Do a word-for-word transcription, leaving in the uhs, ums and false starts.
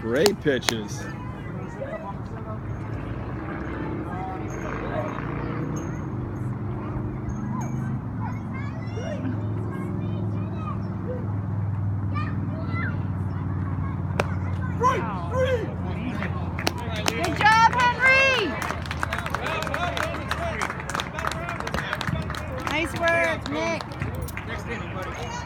Great pitches. Good job, Henry! Nice work, Nick.